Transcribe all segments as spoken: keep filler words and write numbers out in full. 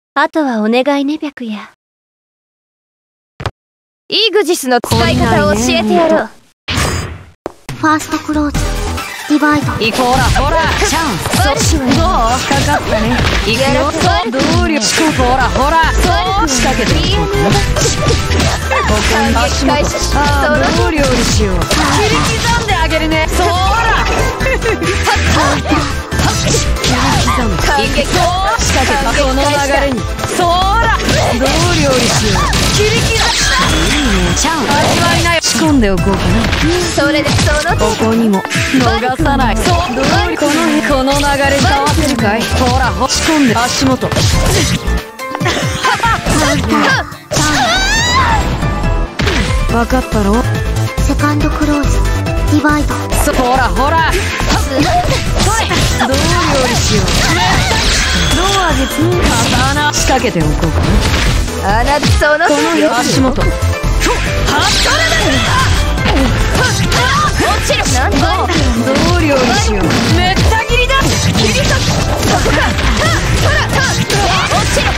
あとはお願いね白夜。イグジスの使い方を教えてやろう。 ファーストクローズディバイド。 いこらほらチャンス。そっちはどうかかったね。いくよどうりょほらほらそう仕掛けていこうかな。ここに足元。ああどう料理しよう。切り刻んであげるね。そら切り刻む。いくぞ仕掛けたこの流れに。そらどう料理しよう。切り刻む。いいねチャンス。味わいない。仕込んでおこうかな。 それでそのここにも逃さない。そうどうりこのこの流れに合わせるかい。ほらほ仕込んで足元。分かったろ。 セカンドクローズディバイド。 そほらほらどう料理しよう。どう味つん刀仕掛けておこうかな。 あなたそのこの足元。はっそれだ。 落ちろ。なんだどう料理しよう。めった切りだ。切り裂く。そこか。ほら落ちろ。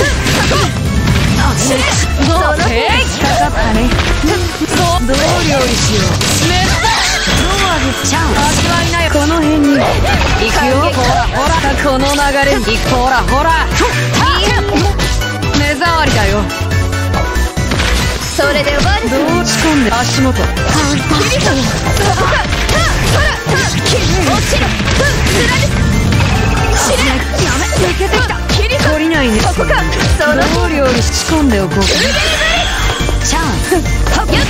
そのえいかかったね。そうどう料理しよう。めったどう味ちゃん味わいない。この辺に行くよ。ほらほらこの流れに。ほらほら目障りだよ。 それで終わる。 どう仕込んで足元。 切り裂く。そこか。ほら落ちろ。貫く。死ね。やめ抜けてきた。切り裂く。 懲りないね。 そこか。そのどう料理仕込んでおこうかな。チャンス。 やった。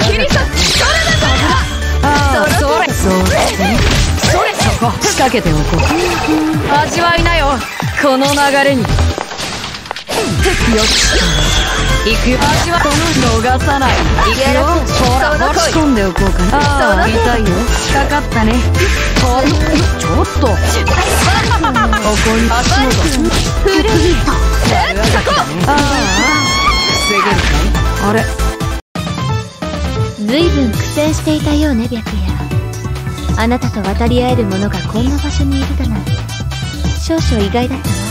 切り裂く。それだぞ。 ああそれそうそれそこ仕掛けておこう。味わいなよこの流れに。よし行くよ。味はこの逃さない。行くよ。ほらほら仕込んでおこうかな。ああ痛いよ。引っかかったね。ほちょっとここに足元。 フルヒット。 やるわけだね。ああ防げるかい。あれずいぶん苦戦していたようね白夜。あなたと渡り合える者がこんな場所にいるだなんて少々意外だったわ。